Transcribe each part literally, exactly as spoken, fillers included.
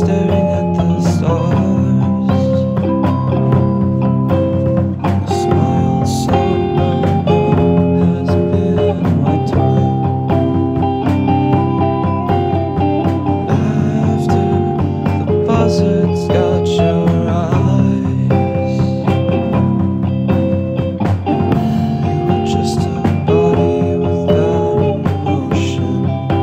staring at the stars. A smile so numb has been wiped away. After the buzzards got your eyes, you were just a body without emotion.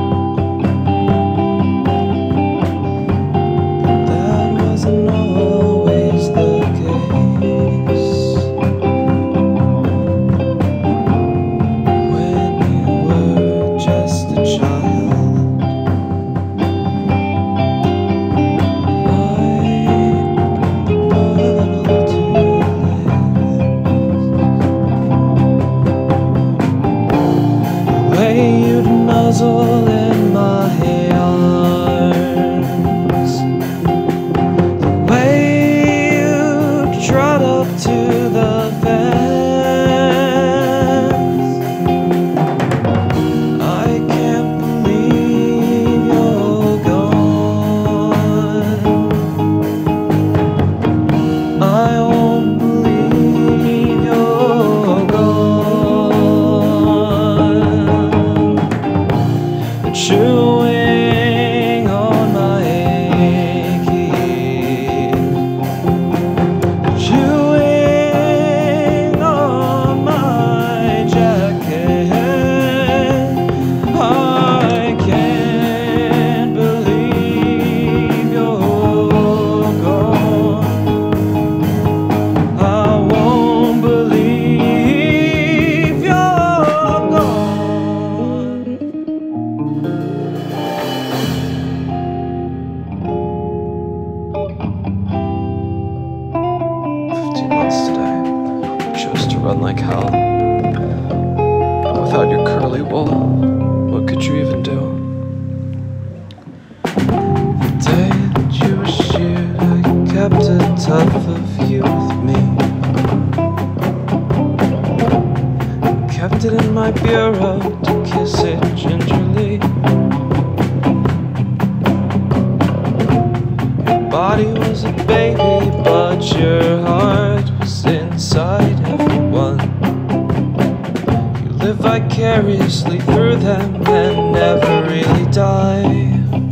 That wasn't always the case. When you were just a child, you'd nuzzle in my arms, the way you'd trot up to the fence. I can't believe you're gone. I won't believe you're gone. Chewing on my achy, chewing on my jacket. I can't believe you're gone. I won't believe you're gone. Fifteen months today, you chose to run like hell. But without your curly wool, what could you even do? The day that you were sheared, I kept a tuft of you with me. Kept it in my bureau to kiss it gingerly. Your body was a baby, but your heart was inside everyone. You live vicariously through them and never really die.